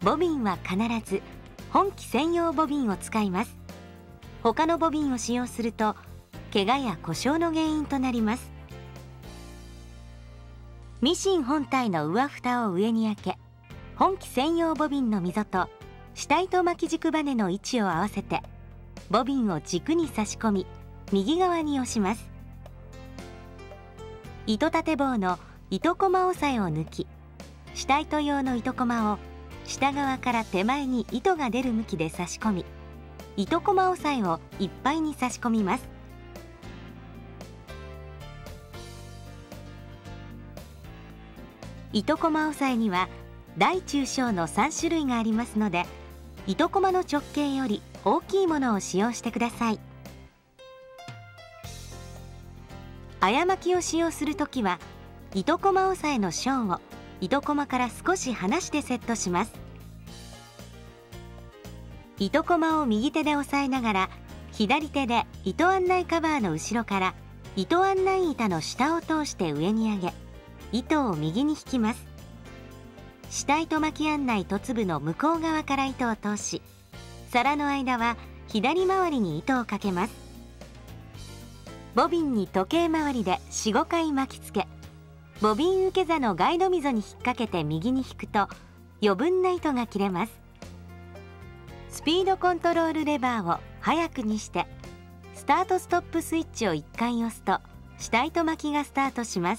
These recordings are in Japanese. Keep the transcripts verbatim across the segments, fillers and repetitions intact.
ボビンは必ず本機専用ボビンを使います。他のボビンを使用すると怪我や故障の原因となります。ミシン本体の上蓋を上に開け、本機専用ボビンの溝と下糸巻き軸バネの位置を合わせてボビンを軸に差し込み、右側に押します。糸立て棒の糸コマ押さえを抜き、下糸用の糸コマを下側から手前に糸が出る向きで差し込み、糸コマ押さえをいっぱいに差し込みます。糸コマ押さえには大中小のさん種類がありますので、糸コマの直径より大きいものを使用してください。綾巻きを使用するときは糸コマ押さえの小を糸コマから少し離してセットします。糸コマを右手で押さえながら、左手で糸案内カバーの後ろから糸案内板の下を通して上に上げ、糸を右に引きます。下糸巻き案内凸部の向こう側から糸を通し、皿の間は左回りに糸をかけます。ボビンに時計回りで よん、ごかい巻きつけ、ボビン受け座のガイド溝に引っ掛けて右に引くと余分な糸が切れます。スピードコントロールレバーを早くにして、スタートストップスイッチをいっかい押すと下糸巻きがスタートします。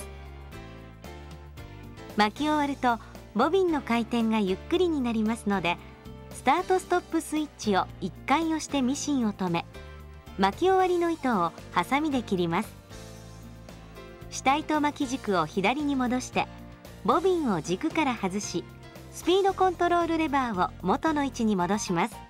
巻き終わるとボビンの回転がゆっくりになりますので、スタートストップスイッチをいっかい押してミシンを止め、巻き終わりの糸をハサミで切ります。下糸巻き軸を左に戻してボビンを軸から外し、スピードコントロールレバーを元の位置に戻します。